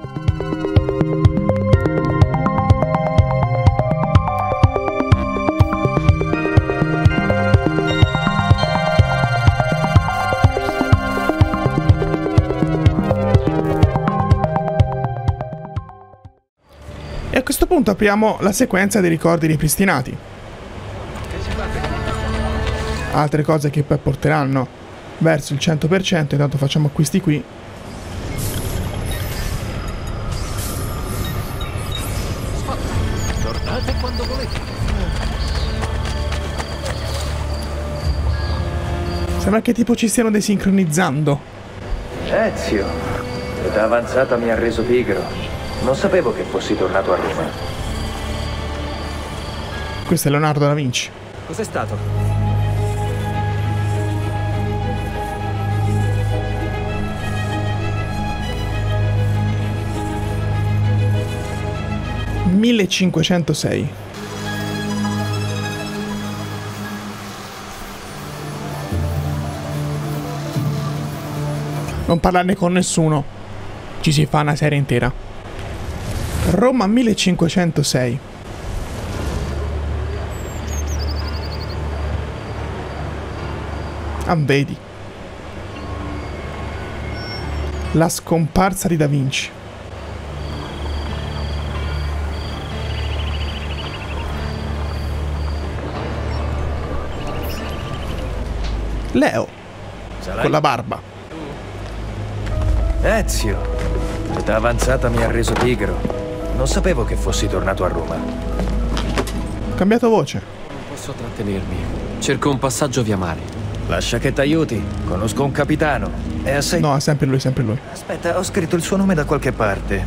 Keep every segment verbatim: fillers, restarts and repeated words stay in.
E a questo punto apriamo la sequenza dei ricordi ripristinati. Altre cose che poi porteranno verso il cento per cento, intanto facciamo acquisti qui. Tornate quando volete. Sembra che tipo ci stiano desincronizzando. Ezio, l'età avanzata mi ha reso pigro. Non sapevo che fossi tornato a Roma. Questo è Leonardo da Vinci. Cos'è stato? millecinquecentosei. Non parlarne con nessuno. Ci si fa una serie intera. Roma millecinquecentosei. Ah, vedi. La scomparsa di Da Vinci. Leo. Sarai... Con la barba. Ezio, l'età avanzata mi ha reso pigro. Non sapevo che fossi tornato a Roma. Ho cambiato voce. Non posso trattenermi. Cerco un passaggio via mare. Lascia che t'aiuti. Conosco un capitano. È assai... No, è sempre lui, sempre lui. Aspetta, ho scritto il suo nome da qualche parte.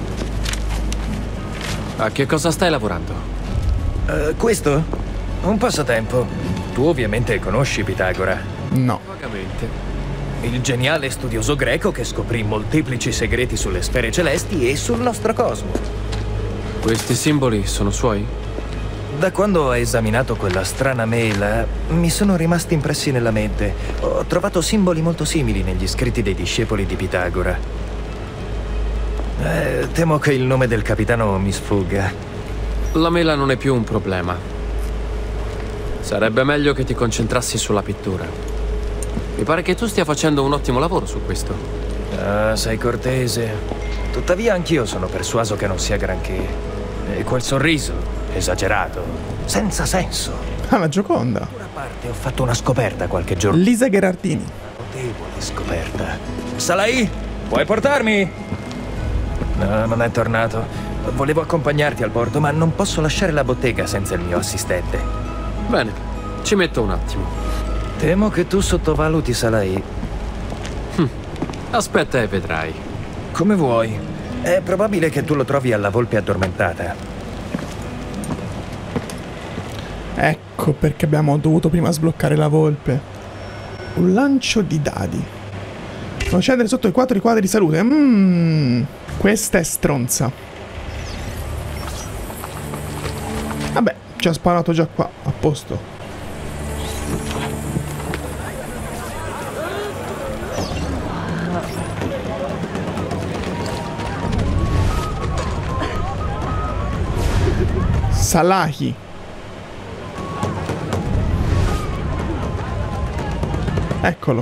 A che cosa stai lavorando? Uh, questo? Un passatempo. Tu ovviamente conosci Pitagora. No. Vagamente. Il geniale studioso greco che scoprì molteplici segreti sulle sfere celesti e sul nostro cosmo. Questi simboli sono suoi? Da quando ho esaminato quella strana mail, mi sono rimasti impressi nella mente. Ho trovato simboli molto simili negli scritti dei discepoli di Pitagora. Eh, temo che il nome del capitano mi sfugga. La mela non è più un problema. Sarebbe meglio che ti concentrassi sulla pittura. Mi pare che tu stia facendo un ottimo lavoro su questo. Ah, sei cortese. Tuttavia anch'io sono persuaso che non sia granché. E quel sorriso, esagerato, senza senso. Ah, la Gioconda. Da una parte ho fatto una scoperta qualche giorno. Lisa Gherardini. Notevole scoperta. Salai, puoi portarmi? No, non è tornato. Volevo accompagnarti al porto, ma non posso lasciare la bottega senza il mio assistente. Bene, ci metto un attimo. Temo che tu sottovaluti Salai. Hm. Aspetta e vedrai. Come vuoi. È probabile che tu lo trovi alla volpe addormentata. Ecco perché abbiamo dovuto prima sbloccare la volpe. Un lancio di dadi. Non scendere sotto i quattro riquadri di salute. Mmm. Questa è stronza. Vabbè, ci ha sparato già qua. A posto. Salahi. Eccolo.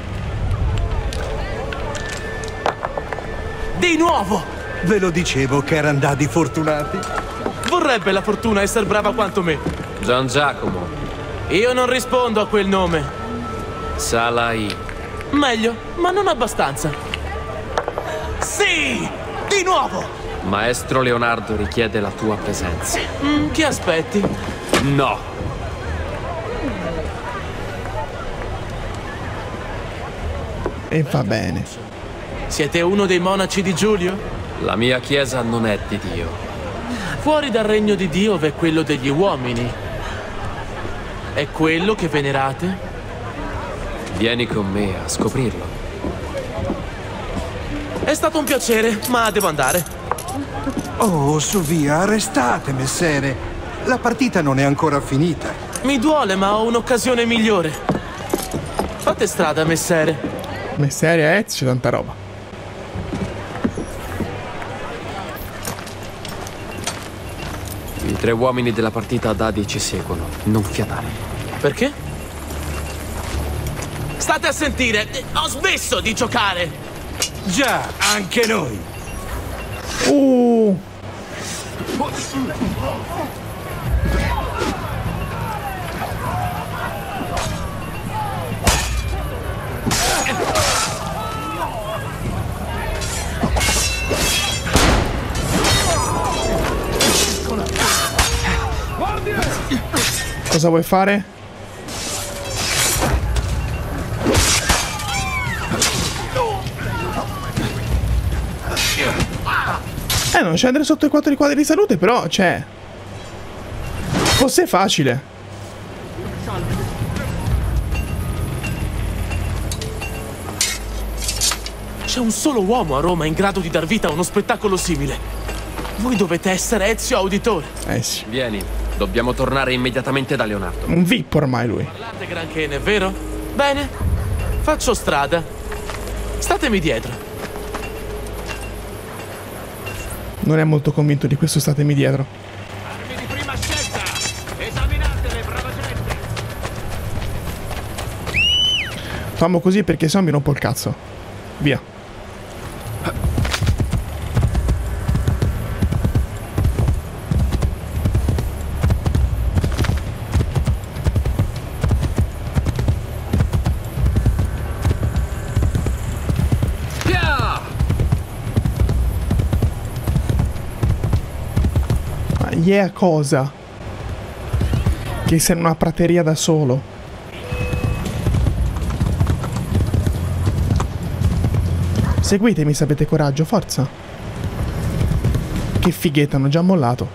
Di nuovo! Ve lo dicevo che erano dadi fortunati. Vorrebbe la fortuna essere brava quanto me. Gian Giacomo. Io non rispondo a quel nome. Salai. Meglio, ma non abbastanza. Sì! Di nuovo! Maestro Leonardo richiede la tua presenza. Mm, che aspetti? No! E va bene. Siete uno dei monaci di Giulio? La mia chiesa non è di Dio. Fuori dal regno di Dio v'è quello degli uomini. È quello che venerate? Vieni con me a scoprirlo. È stato un piacere, ma devo andare. Oh, su via, arrestate, messere. La partita non è ancora finita. Mi duole, ma ho un'occasione migliore. Fate strada, messere. Messere, Ezio, tanta roba. tre uomini della partita a dadi ci seguono. Non fiatare. Perché? State a sentire, ho smesso di giocare! Già, anche noi! Uh. Cosa vuoi fare? Eh, non scendere sotto i quattro riquadri di salute, però, cioè... Fosse facile. C'è un solo uomo a Roma in grado di dar vita a uno spettacolo simile. Voi dovete essere Ezio Auditore. Eh sì. Vieni, dobbiamo tornare immediatamente da Leonardo. Un V I P ormai lui. Parlate granché, è vero? Bene, faccio strada. Statemi dietro. Non è molto convinto di questo, statemi dietro. Armi di prima scelta! Esaminatele, brava gente! Fammo così perché sennò mi rompo il cazzo. Via. Yeah, cosa? Che sei in una prateria da solo. Seguitemi se avete coraggio, forza. Che fighetta, hanno già mollato.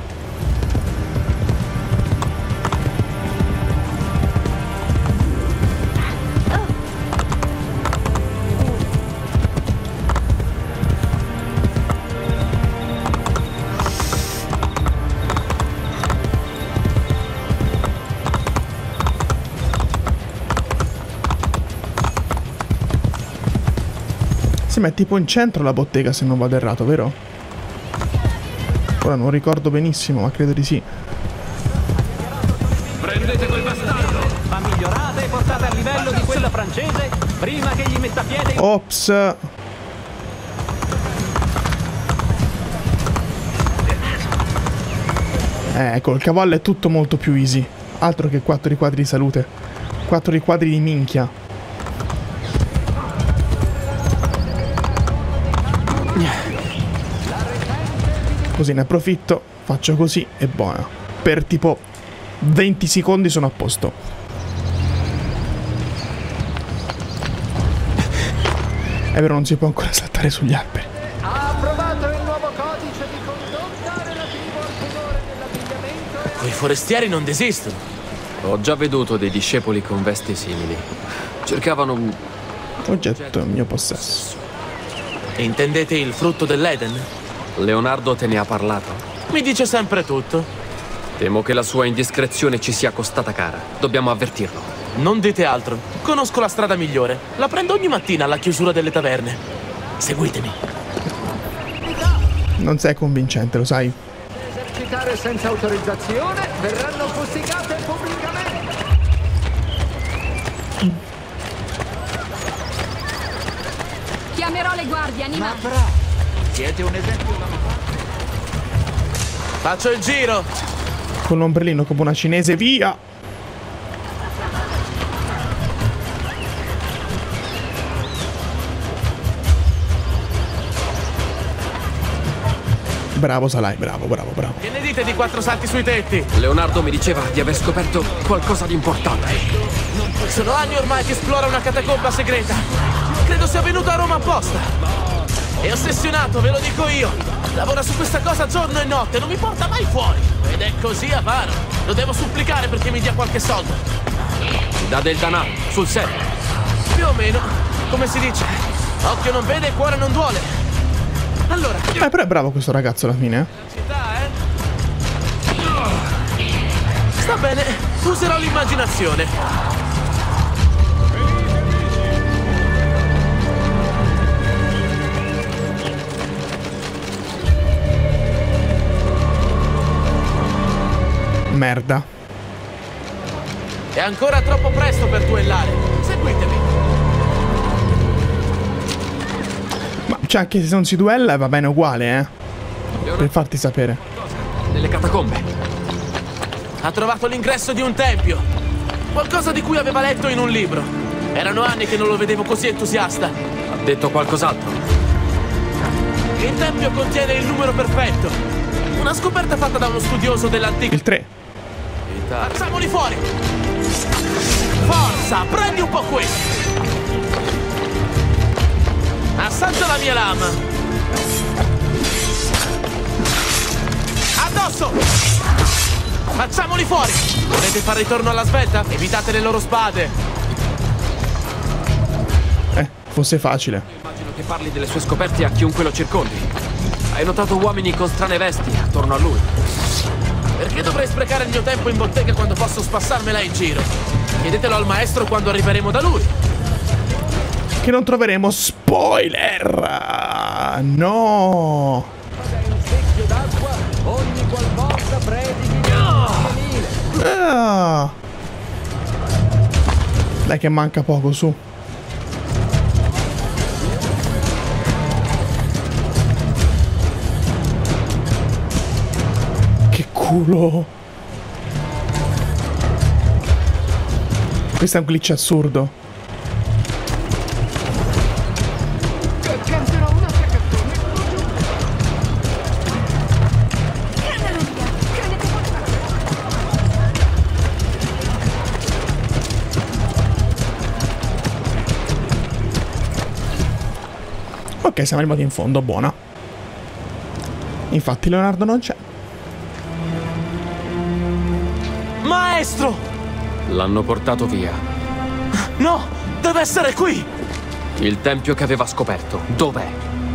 Si mette tipo in centro la bottega, se non vado errato, vero? Ora non ricordo benissimo, ma credo di sì. Prendete quel bastardo! Ma migliorate e portate a livello di quella francese prima che gli metta piede. Ops. Eh, col cavallo è tutto molto più easy. Altro che quattro riquadri di salute. Quattro riquadri di minchia. Così ne approfitto, faccio così e buona. Per tipo venti secondi sono a posto. È vero, non si può ancora saltare sugli alberi. Ha approvato il nuovo codice di condotta relativo al pudore nell'abbigliamento e Quei forestieri non desistono. Ho già veduto dei discepoli con vesti simili. Cercavano un Oggetto in mio possesso. Intendete il frutto dell'Eden? Leonardo te ne ha parlato? Mi dice sempre tutto. Temo che la sua indiscrezione ci sia costata cara. Dobbiamo avvertirlo. Non dite altro. Conosco la strada migliore. La prendo ogni mattina alla chiusura delle taverne. Seguitemi. Non sei convincente, lo sai? esercitare senza autorizzazione verranno fustigate pubblicamente. Chiamerò le guardie, anima. Ma bravo! Siete un esempio da Faccio il giro. Con l'ombrellino come una cinese, via! Bravo Salai, bravo, bravo, bravo. Che ne dite di quattro salti sui tetti? Leonardo mi diceva di aver scoperto qualcosa di importante. Sono anni ormai che esplora una catacomba segreta. Credo sia venuto a Roma apposta. È ossessionato, ve lo dico io. Lavora su questa cosa giorno e notte, non mi porta mai fuori. Ed è così avaro. Lo devo supplicare perché mi dia qualche soldo. Ti dà del danaro, sul serio. Più o meno, come si dice. Occhio non vede e cuore non duole. Allora, Eh, però è bravo questo ragazzo alla fine, eh. città, eh? Sta bene, userò l'immaginazione. merda. È ancora troppo presto per duellare. Seguitemi. Ma cioè, anche se non si duella va bene uguale, eh. Per farti sapere. Nelle catacombe. Ha trovato l'ingresso di un tempio. Qualcosa di cui aveva letto in un libro. Erano anni che non lo vedevo così entusiasta. Ha detto qualcos'altro? Il tempio contiene il numero perfetto. Una scoperta fatta da uno studioso dell'antico. Il tre. Facciamoli fuori. Forza, prendi un po' questo. Assaggia la mia lama. Addosso. Facciamoli fuori. Volete fare ritorno alla svelta? Evitate le loro spade. Eh, fosse facile. Immagino che parli delle sue scoperte a chiunque lo circondi. Hai notato uomini con strane vesti attorno a lui? Perché dovrei sprecare il mio tempo in bottega quando posso spassarmela in giro? Chiedetelo al maestro quando arriveremo da lui. Che non troveremo spoiler. No. Ah. Dai che manca poco, su. Che culo. Questo è un glitch assurdo. Ok, siamo arrivati in fondo, buona. Infatti Leonardo non c'è. Maestro! L'hanno portato via. No, deve essere qui! Il tempio che aveva scoperto, dov'è?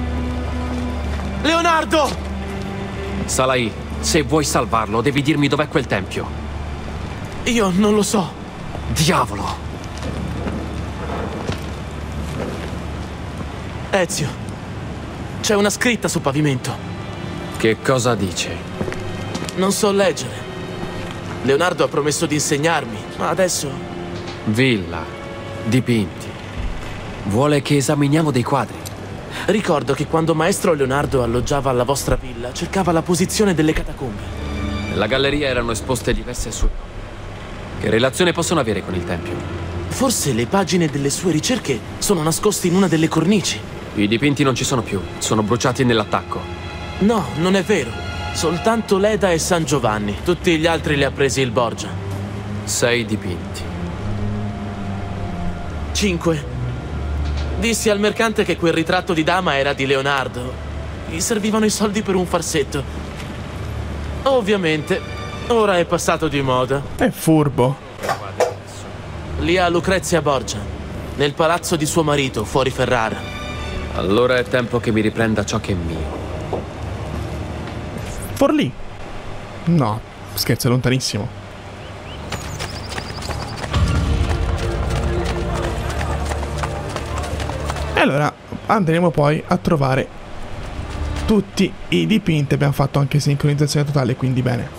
Leonardo! Salai, se vuoi salvarlo, devi dirmi dov'è quel tempio. Io non lo so. Diavolo! Ezio, c'è una scritta sul pavimento. Che cosa dice? Non so leggere. Leonardo ha promesso di insegnarmi, ma adesso... Villa, dipinti. Vuole che esaminiamo dei quadri. Ricordo che quando maestro Leonardo alloggiava alla vostra villa, cercava la posizione delle catacombe. Nella galleria erano esposte diverse sue. Che relazione possono avere con il tempio? Forse le pagine delle sue ricerche sono nascoste in una delle cornici. I dipinti non ci sono più, sono bruciati nell'attacco. No, non è vero. Soltanto Leda e San Giovanni. Tutti gli altri li ha presi il Borgia. Sei dipinti. Cinque. Dissi al mercante che quel ritratto di dama era di Leonardo. Gli servivano i soldi per un farsetto. Ovviamente, ora è passato di moda. È furbo. Lì a Lucrezia Borgia, nel palazzo di suo marito, fuori Ferrara. Allora è tempo che mi riprenda ciò che è mio. Forlì? No, scherzo, è lontanissimo. E allora andremo poi a trovare tutti i dipinti. Abbiamo fatto anche sincronizzazione totale, quindi bene.